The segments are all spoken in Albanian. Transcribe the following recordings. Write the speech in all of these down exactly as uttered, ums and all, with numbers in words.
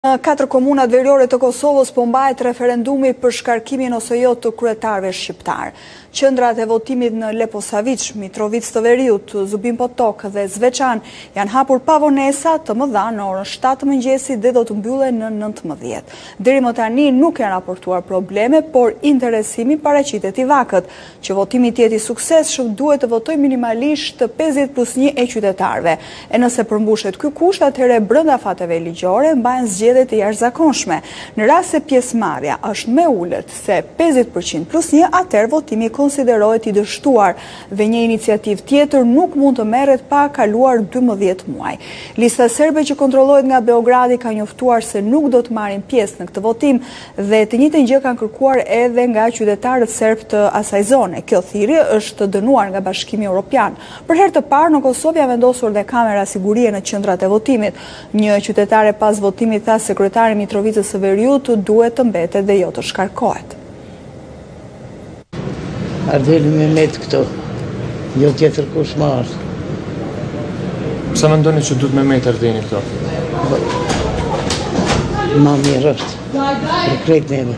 Në katër komunat veriore të Kosovës po mbahet referendumi për shkarkimin ose jo të kryetarëve shqiptar. Qendrat e votimit në Leposavić, Mitrovic të Veriut, Zubin Potok dhe Zveçan janë hapur pa vonesa të mëdha në orën shtatë mëngjesit dhe do të mbyllen në nëntëmbëdhjetë. Deri më tani nuk janë raportuar probleme, por interesimi paraqitet i vakët. Që votimi të jetë i suksesshëm duhet të votojë minimalisht pesëdhjetë plus një e qytetarëve. E nëse përmbushet ky kusht, atëherë brenda fateve ligjore mbahen zgjedhjet e jashtëzakonshme. Në rast se pjesëmarrja është më ulët se pesëdhjetë përqind plus një, atëherë votimi konsiderohet i dështuar dhe një iniciativë tjetër nuk mund të merret pa kaluar dymbëdhjetë muaj. Lista serbe që kontrollohet nga Beogradi ka njoftuar se nuk do të marrin pjesë në këtë votim dhe të njëjtën gjë kanë kërkuar edhe nga qytetarët serb të asaj zone. Kjo thirrje është dënuar nga Bashkimi Evropian. Për herë të parë në Kosovë janë vendosur dhe kamera sigurie në qendrat e votimit. Një qytetare pas votimit tha se kryetari Mitrovicës së Veriut duhet të mbetet dhe jo të shkarkohet. Ardheli me met këto, jo tjetër kush më është. Pse mendoni që duhet me met Ardheni këto? Ma mirë është, për krejt neve.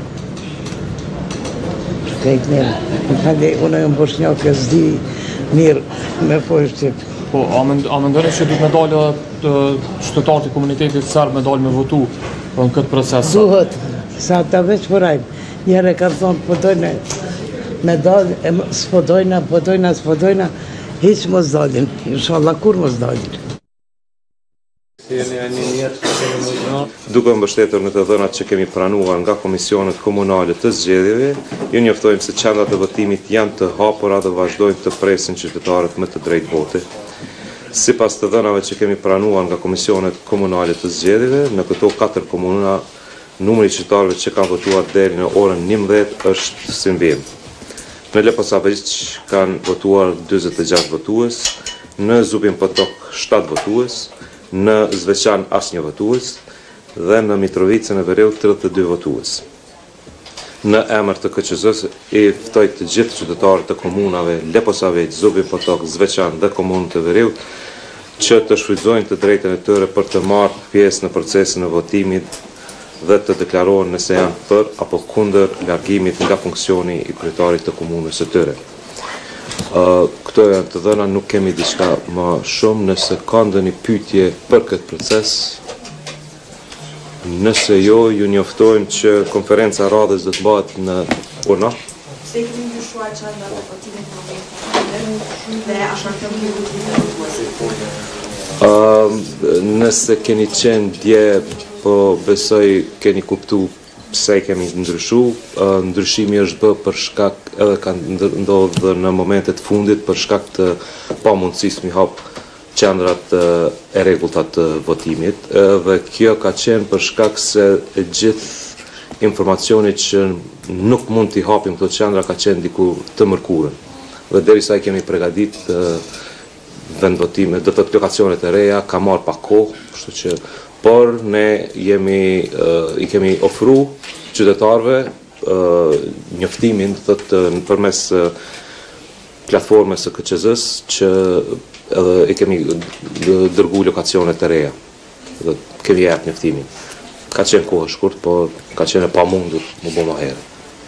Për krejt neve. Në kandi, unë e më boshnjak e zdi mirë me pojë Shqip. Po, a mendoni që duhet me dalë qytetarët e komunitetit serb me dalë me votu në këtë proces? Duhet, sa ta veç përajmë. Njëre ka thonë përdojnë me dalë, s'podojna, podojna, s'podojna, hiç mos dalin. Inshallah kur mos dalin. Duke mbështetur në të dhënat që kemi pranuar nga komisionet komunale të zgjedhjeve, ju njoftojmë se qendrat e votimit janë të hapura dhe vazhdojnë të presin qytetarët më të drejtë vote. Sipas të dhënave që kemi pranuar nga komisionet komunale të zgjedhjeve, në këto katër komuna, numri i qytetarëve që kanë votuar deri në orën njëmbëdhjetë është si mbjell. Në Leposavić kanë votuar dyzet e gjashtë votues, në Zubin Potok shtatë votues, në Zveçan asnjë votues dhe në Mitrovicën e Veriut tridhjetë e dy votues. Në emër të K Q Z-s i ftoj të gjithë qytetarët të komunave Leposavić, Zubin Potok, Zveçan dhe komunën e Veriut që të shfrytëzojnë të drejtën e tyre për të marrë pjesë në procesin e votimit dhe të deklarohen nëse janë për apo kundër largimit nga funksioni i kryetarit të komunës së tyre. Uh, këto janë të dhëna, nuk kemi diçka më shumë. Nëse ka ndonjë pyetje për këtë proces, nëse jo, ju njoftojmë që konferenca radhës do të bëhet në urna. Se kemi ndryshuar qendrat e votimit në dhe a shkarkojmë votimin? Uh, nëse keni qenë dje, po besoj keni kuptu pse kemi ndryshu. Uh, ndryshimi është bë për shkak edhe ka ndodhur në momentet fundit për shkak të pamundësisë mi hap qendrat uh, e rregullta të votimit. Uh, dhe kjo ka qenë për shkak se e gjithë informacioni që nuk mund t'i hapim këto qendra ka qenë diku të mërkurën. Dhe derisa i kemi përgatit uh, vendvotime, do të lokacionet e reja, ka marrë pak kohë, kështu që por ne jemi, uh, i kemi ofru qytetarëve uh, njoftimin thot, në përmes uh, platformës së K Q Z-s që edhe i kemi dërgu lokacionet e reja. Dhe kemi jep njoftimin. Ka qenë kohë shkurt, por ka qenë e pamundur më bëma herë.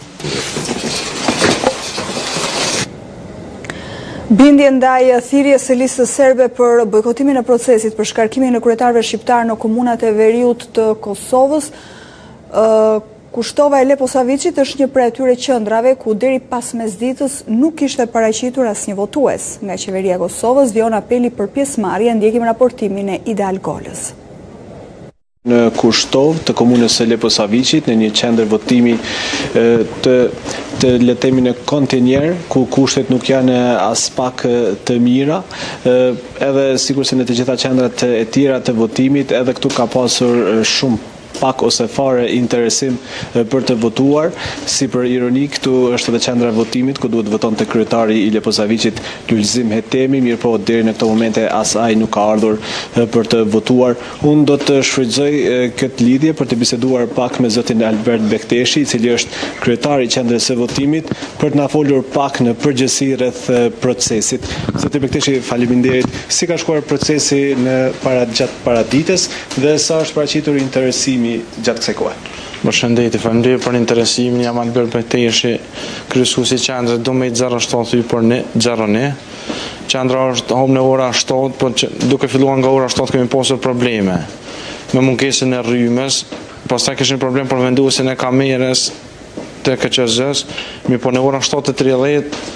Bindje ndaj thirrjes së listës serbe për bojkotimin e procesit për shkarkimin e kryetarëve shqiptar në komunat e Veriut të Kosovës, uh, kushtova e Leposavićit është një prej atyre qendrave ku deri pas mesditës nuk kishte paraqitur asnjë votues. Nga qeveria e Kosovës vjen apeli për pjesëmarrje, ndjekim raportimin e Ideal Golës. Në Kushtov të komunës së Leposavićit, në një qendër votimi të, të letemi në kontinjer, ku kushtet nuk janë as pak të mira, edhe sikur se në të gjitha qendrat e tjera të votimit, edhe këtu ka pasur shumë pak ose fare interesim për të votuar. Si për ironi, këtu është edhe qendra e votimit, ku duhet voton të kryetari i Leposavićit Lulzim Hetemi, mirë po deri në këto momente as ai nuk ka ardhur për të votuar. Unë do të shfrytëzoj këtë lidhje për të biseduar pak me zotin Albert Bekteshi, i cili është kryetari i qendrës së votimit, për të na folur pak në përgjithësi rreth procesit. Zoti Bekteshi, faleminderit. Si ka shkuar procesi në para gjatë paradites dhe sa është paraqitur interesimi votimi gjatë kësaj kohe. Përshëndetje, faleminderit për interesimin. Jam Albert Bajteshi, kryesuesi i qendrës Domejt zero shtatë për ne, zero ne. Qendra është hap në ora shtatë, por duke filluar nga ora shtatë kemi pasur probleme me mungesën e rrymës. Pastaj kishim problem për vendosin e kamerës të K Q Z-s, mi po në ora shtatë e tridhjetë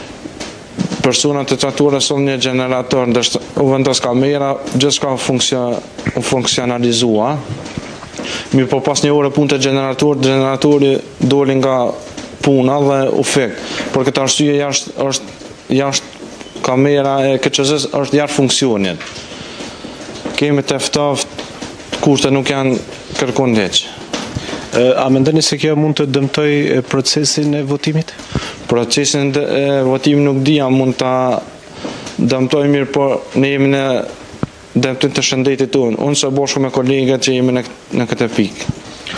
personat të traturës sonë një generator, ndështë u vendos kamera, gjithçka funksionalizua. Mi po pas një orë punë të generator, generatori doli nga puna dhe u fek. Por këtë arsye jashtë është jashtë kamera e K Q Z-s është jashtë funksionit. Kemi të ftoftë, kushtet nuk janë kërkon hiç. A mendoni se kjo mund të dëmtoj procesin e votimit? Procesin e votimit nuk di, mund ta dëmtoj mirë, por ne jemi në dëmtim të shëndetit tonë. Unë së bashku me kolegët që jemi në, në këtë pikë.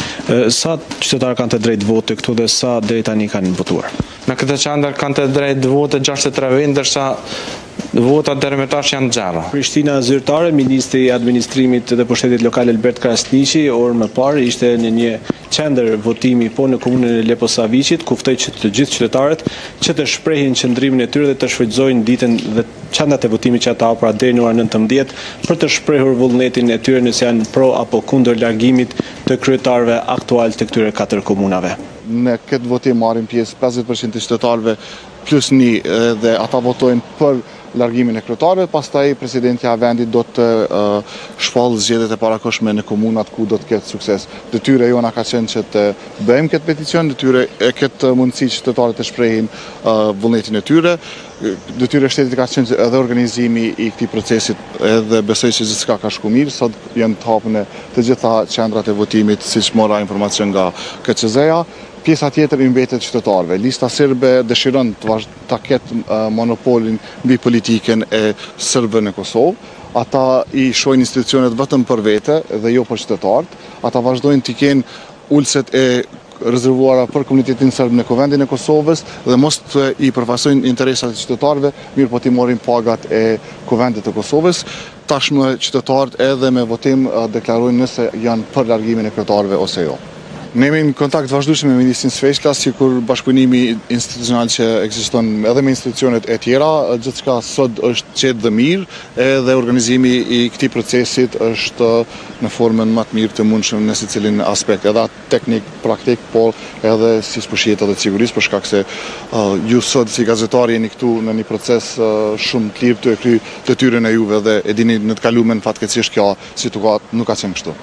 Sa qytetarë kanë të drejtë vote këtu dhe sa deri tani kanë votuar? Në këtë qendër kanë të drejtë vote gjashtëdhjetë e tre vend, ndërsa votat deri më tash janë zero. Prishtina zyrtare, ministri i administrimit dhe pushtetit lokal Albert Krasniqi, orë më parë ishte në një qendër votimi po në komunën e Leposaviqit, ku ftoi që të gjithë qytetarët që të shprehin qëndrimin e tyre dhe të shfrytëzojnë ditën dhe qendrat e votimit që ata hapura deri në orën nëntëmbëdhjetë për të shprehur vullnetin e tyre nëse janë pro apo kundër largimit të kryetarëve aktual të këtyre katër komunave. Në këtë votim marrin pjesë pesëdhjetë përqind të qytetarëve plus një dhe ata votojnë për largimin e kryetarëve, pastaj presidenti i vendit do të uh, shpall zgjedhjet e parakohshme në komunat ku do të ketë sukses. Detyra jona ka qenë që të bëjmë këtë peticion, detyra e këtë mundësi që qytetarët të shprehin uh, vullnetin e tyre. Detyra e shtetit ka qenë që edhe organizimi i këtij procesit edhe besoj që gjithçka ka shku mirë. Sot janë të hapur të gjitha qendrat e votimit, siç mora informacion nga K Q Z-ja. Pjesa tjetër i mbetet qytetarëve. Lista serbe dëshiron të, të ketë uh, monopolin mbi politikën e serbëve në Kosovë. Ata i shohin institucionet vetëm për vete dhe jo për qytetarët. Ata vazhdojnë të kenë ulset e rezervuara për komunitetin serb në kuvendin e Kosovës dhe mos të i përfaqësojnë interesat e qytetarëve, mirë po t'i morin pagat e kuvendit të Kosovës. Tashmë qytetarët edhe me votim uh, deklarojnë nëse janë për largimin e kryetarëve ose jo. Ne jemi në kontakt vazhdueshëm me ministrin Sveçka, sikur bashkëpunimi institucional që ekziston edhe me institucionet e tjera, gjithçka sot është qetë dhe mirë, edhe organizimi i këtij procesit është në formën më të mirë të mundshëm në secilin aspekt, edhe teknik, praktik, por edhe siç po shihet edhe sigurisht, për shkak se uh, ju sot si gazetari jeni këtu në një proces uh, shumë të lirë të e kry detyrën e juve dhe e dini në të kalumen fatkeqësisht kjo situatë nuk ka qenë kështu.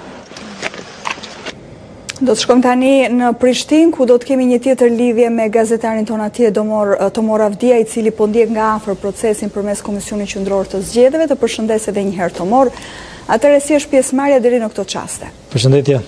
Do të shkojmë tani në Prishtinë, ku do të kemi një tjetër lidhje me gazetarin ton atje, Domor, Tomor Avdia, i cili po ndjek nga afër procesin përmes Komisionit Qendror të Zgjedhjeve. Të përshëndes edhe një herë, Tomor. Atëherë si është pjesëmarrja deri në këto çaste? Përshëndetje.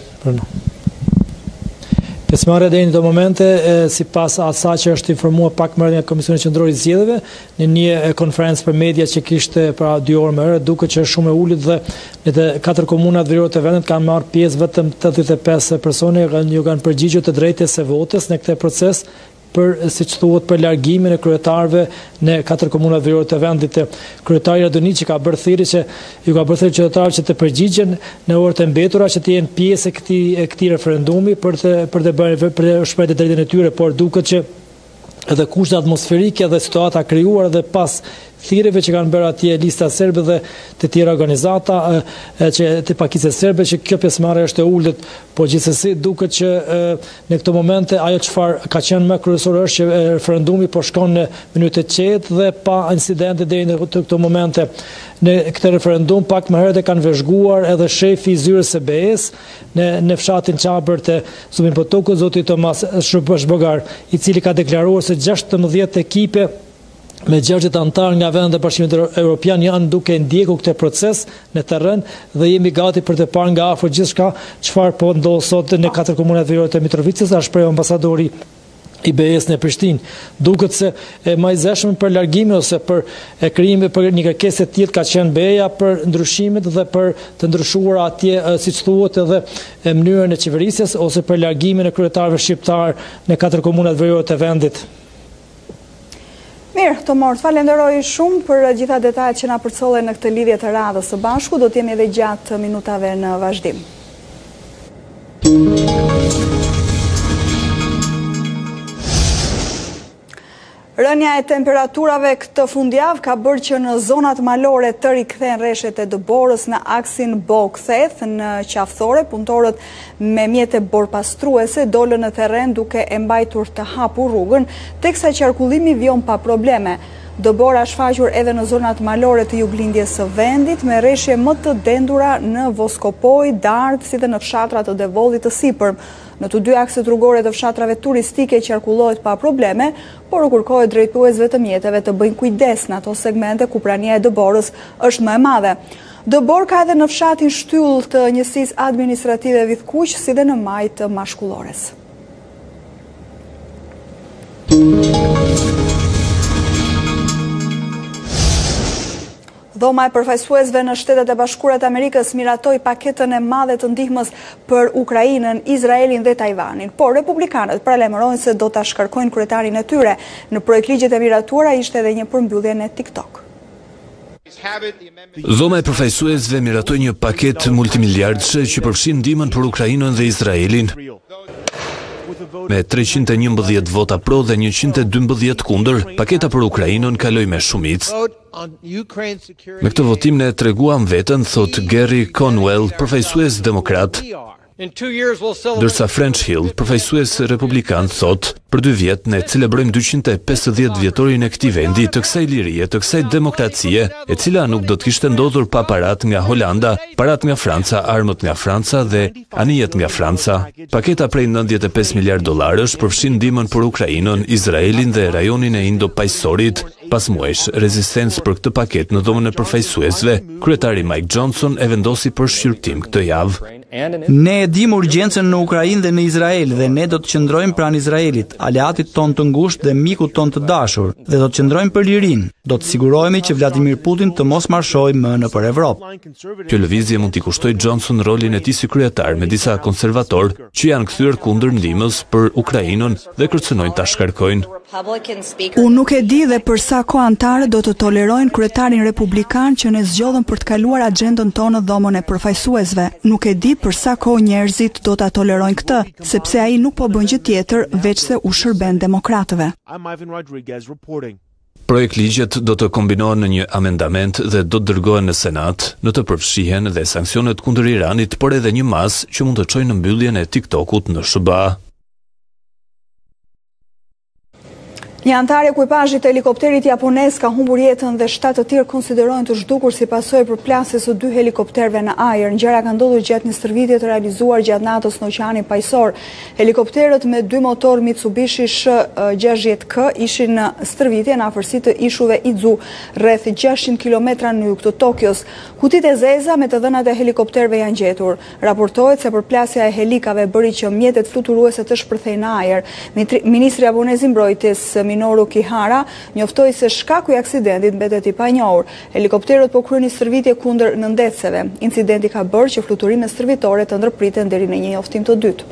Pjesëmarrja deri në këto momente, sipas asaj që është informuar pak më nga Komisioni Qendror i Zgjedhjeve, në një konferencë për media që kishte para dy orë më herët, duket që është shumë e ulët dhe në të katër komunat veriore të vendit kanë marrë pjesë vetëm tetëdhjetë e pesë persone, ju kanë përgjigjur të drejtës së votës në këtë proces për, siç thuhet, për largimin e kryetarëve në katër komunat veriore të vendit. Kryetari Radoniçi ka bërë thirrje që ju ka bërë thirrje qytetarëve që të përgjigjen në orët e mbetura që të jenë pjesë e këtij e këtij referendumi për të për të bërë për të shprehur drejtën e tyre, por duket që edhe kushtet atmosferike dhe situata krijuar edhe pas thirrjeve që kanë bërë atje lista serbe dhe të tjera organizata që të pakicës serbe, që kjo pjesëmarrje është e ulët, por gjithsesi duket që në këto momente ajo çfarë ka qenë më kryesore është që referendumi po shkon në mënyrë të qetë dhe pa incidente deri në këto momente. Në këtë referendum pak më herët e kanë vëzhguar edhe shefi i zyrës së B E-s në në fshatin Çabër të Zubin Potoku, zoti Tomas Shbogar, i cili ka deklaruar se gjashtëmbëdhjetë ekipe me gjashtëdhjetë antar nga vendet e Bashkimit Evropian janë duke ndjekur këtë proces në terren dhe jemi gati për të parë nga afër gjithçka çfarë po ndodh sot në katër komunat veriore të Mitrovicës, a shpreh ambasadori i B E-s në Prishtinë. Duket se e më i zëshëm për largimin ose për e krijimin për një kërkesë të tillë ka qenë B E-ja për ndryshimet dhe për të ndryshuar atje, siç thuhet, edhe mënyrën e qeverisjes ose për largimin e kryetarëve shqiptar në katër komunat veriore të vendit. Mirë, Tomor, të falenderoj shumë për gjitha detajet që na përcollen në këtë lidhje të radhës së bashku. Do të jemi edhe gjatë minutave në vazhdim. Rënja e temperaturave këtë fundjavë ka bërë që në zonat malore të rikthehen rreshet e dëborës në aksin Bog-Theth në qafthore. Punëtorët me mjete borpastruese dolën në terren duke e mbajtur të hapur rrugën, teksa qarkullimi vjon pa probleme. Dëbora shfaqur edhe në zonat malore të juglindjes së vendit, me rreshje më të dendura në Voskopoj, Dardh, si dhe në fshatrat të Devollit të Sipërm. Në të dy akset rrugore të fshatrave turistike qarkullohet pa probleme, por u kërkohet drejtuesve të mjeteve të bëjnë kujdes në ato segmente ku prania e dëborës është më e madhe. Dëbor ka edhe në fshatin Shtyll të njësisë administrative Vidhkuq, si dhe në maj të Mashkullores. Dhoma e përfaqësuesve në Shtetet e Bashkuara të Amerikës miratoi paketën e madhe të ndihmës për Ukrainën, Izraelin dhe Tajvanin, por republikanët paralajmërojnë se do ta shkarkojnë kryetarin e tyre. Në projekt ligjet e miratuara ishte edhe një përmbyllje në TikTok. Dhoma e përfaqësuesve miratoi një paketë multimiliardësh që përfshin ndihmën për Ukrainën dhe Izraelin. Me treqind e njëmbëdhjetë vota pro dhe njëqind e dymbëdhjetë kundër, paketa për Ukrainën kaloi me shumicë. Me këtë votim ne treguam veten, thot Gary Conwell, përfaqësues demokrat, ndërsa French Hill, përfaqësues republikan, thot, për dy vjet ne celebrojmë dyqind e pesëdhjetë vjetorin e këtij vendi, të kësaj lirie, të kësaj demokracie, e cila nuk do të kishte ndodhur pa parat nga Holanda, parat nga Franca, armët nga Franca dhe anijet nga Franca. Paketa prej nëntëdhjetë e pesë miliardë dollarësh përfshin ndihmën për Ukrainën, Izraelin dhe rajonin e Indo-Paqësorit. Pas muajsh rezistencë për këtë paketë në dhomën e përfaqësuesve, kryetari Mike Johnson e vendosi për shqyrtim këtë javë. Ne e dim urgjencën në Ukrainë dhe në Izrael dhe ne do të qëndrojmë pranë Izraelit, aleatit ton të ngushtë dhe mikut ton të dashur, dhe do të qëndrojmë për lirinë. Do të sigurohemi që Vladimir Putin të mos marshojë më nëpër Evropë. Kjo lëvizje mund t'i kushtoj Johnson rolin e tij si kryetar me disa konservator që janë kthyer kundër ndihmës për Ukrainën dhe kërcënojnë ta shkarkojnë. Unë nuk e di dhe për sa kohë anëtarët do të tolerojnë kryetarin republikan që ne zgjodhëm për të kaluar agjendën tonë në dhomën e përfaqësuesve. Nuk e di për sa kohë njerëzit do ta tolerojnë këtë, sepse ai nuk po bën gjë tjetër veç se u shërben demokratëve. Projekt ligjet do të kombinohen në një amendament dhe do të dërgohen në Senat, në të përfshihen dhe sanksionet kundër Iranit, por edhe një mas që mund të çojë në mbylljen e TikTokut në S B A. Një antar i ekuipazhit të helikopterit japonez ka humbur jetën dhe shtatë të tjerë konsiderojnë të zhdukur si pasojë e përplasjes së dy helikopterëve në ajër. Gjëra ka ndodhur gjatë një stërvitje të realizuar gjatë natës në Oqeanin Paqësor. Helikopterët me dy motor Mitsubishi S gjashtëdhjetë K ishin në stërvitje në afërsi të ishuve Izu, rreth gjashtëqind kilometra në jug të Tokios. Kutitë e zeza me të dhënat e helikopterëve janë gjetur. Raportohet se përplasja e helikave bëri që mjetet fluturuese të shpërthejnë në ajër. Ministri japonez i mbrojtjes Minoru Kihara njoftoi se shkaku i aksidentit mbetet i panjohur. Helikopterët po kryenin stërvitje kundër nëndecëve. Incidenti ka bërë që fluturimet stërvitore të ndërpriten deri në një njoftim të dytë.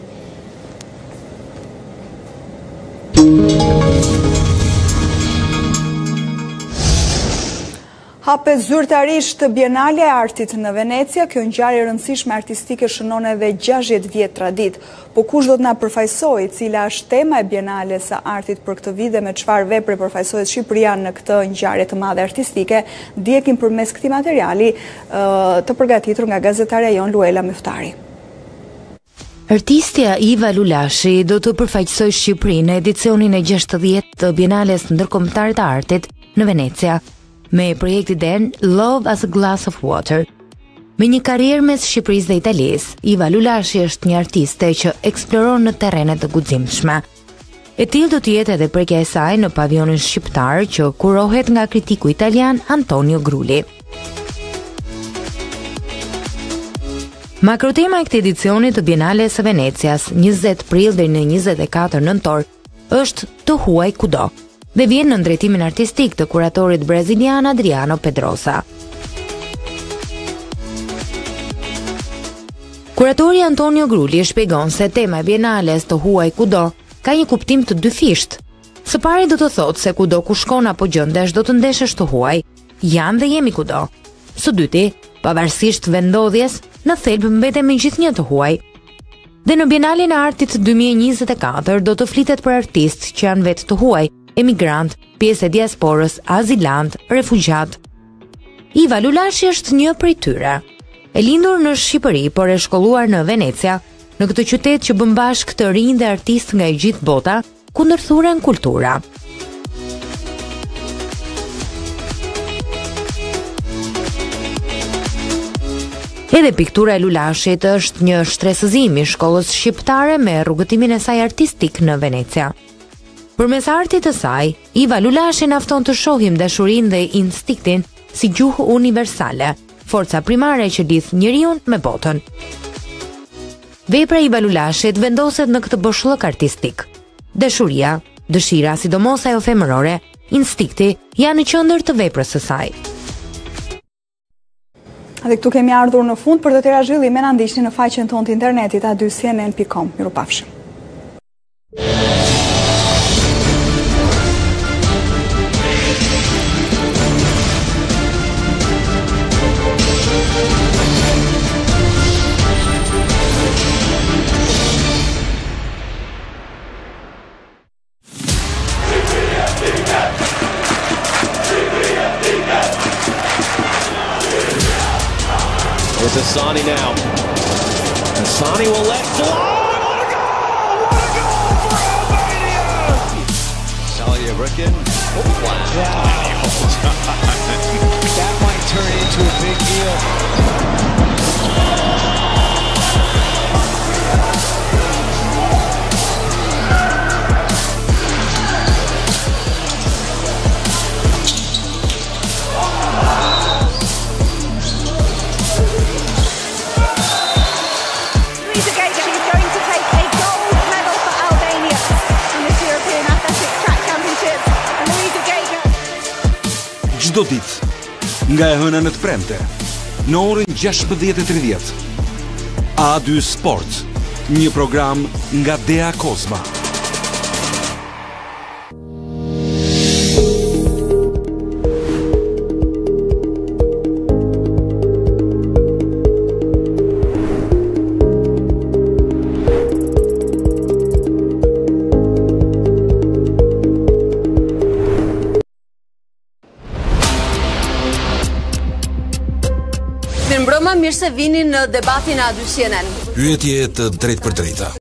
Hapet zyrtarisht Bienalja e Artit në Venecia. Kjo ngjarje e rëndësishme artistike shënon edhe gjashtëdhjetë vjet traditë. Po kush do të na përfaqësojë cila është tema e Bienales së Artit për këtë vit dhe me çfarë vepre përfaqësohet Shqipëria në këtë ngjarje të madhe artistike, ndjekim përmes këtij materiali të përgatitur nga gazetarja jon Luela Myftari. Artistja Iva Lulashi do të përfaqësojë Shqipërinë në edicionin e gjashtëdhjetë të Bienales ndërkombëtare të artit në Venecia, me projektin Love as a Glass of Water. Me një karrierë mes Shqipërisë dhe Italisë, Iva Lulashi është një artiste që eksploron në terrene të guximshme. E tillë do të jetë edhe prekja e saj në pavionin shqiptar që kurohet nga kritiku italian Antonio Grulli. Makrotema e këtij edicioni të Bienales së Venecias, njëzet prill deri në njëzet e katër nëntor, është Të huaj kudo, dhe vjen në drejtimin artistik të kuratorit brazilian Adriano Pedrosa. Kuratori Antonio Grulli shpjegon se tema e Bienales Të huaj kudo ka një kuptim të dyfisht. Së pari do të thotë se kudo ku shkon apo gjendesh do të ndeshesh të huaj, janë dhe jemi kudo. Së dyti, pavarësisht vendodhjes, në thelb mbetemi gjithnjë të huaj. Dhe në Bienalen e Artit dy mijë e njëzet e katër do të flitet për artistë që janë vetë të huaj, emigrant, pjesë e diasporës, azilant, refugjat. Iva Lulashi është një prej tyre. E lindur në Shqipëri, por e shkolluar në Venecia, në këtë qytet që bën bashkë të rinj dhe artistë nga e gjithë bota, ku ndërthuren kultura. Edhe piktura e Lulashit është një shtresëzim i shkollës shqiptare me rrugëtimin e saj artistik në Venecia. Përmes artit të saj, Iva Lulashi na fton të shohim dashurinë dhe instiktin si gjuhë universale, forca primare që lidh njeriu me botën. Vepra e Iva Lulashit vendoset në këtë boshllëk artistik. Dashuria, dëshira, sidomos ajo femërore, instikti janë në qendër të veprës së saj. Dhe këtu kemi ardhur në fund për të tjera zhvilli me në ndishtë në faqen tonë të internetit a dy c n n punkt com. Miru pafshim. It's Asani now. Asani will let fly. What a goal! What a goal for Albania! Salia Bricken. Oh, wow. That might turn into a big deal. Çdo ditë, nga e hëna në të premte, në orën gjashtëdhjetë e tridhjetë. A dy Sport, një program nga Dea Kozma. Mirë se vini në debatin a dy C N N. Pyetje të drejtë për drejta.